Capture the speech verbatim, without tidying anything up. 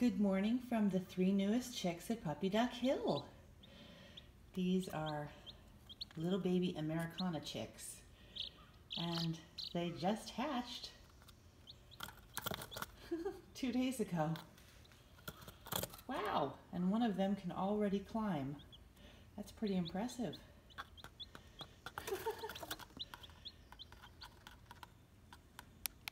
Good morning from the three newest chicks at Puppy Duck Hill. These are little baby Americana chicks, and they just hatched two days ago. Wow, and one of them can already climb. That's pretty impressive.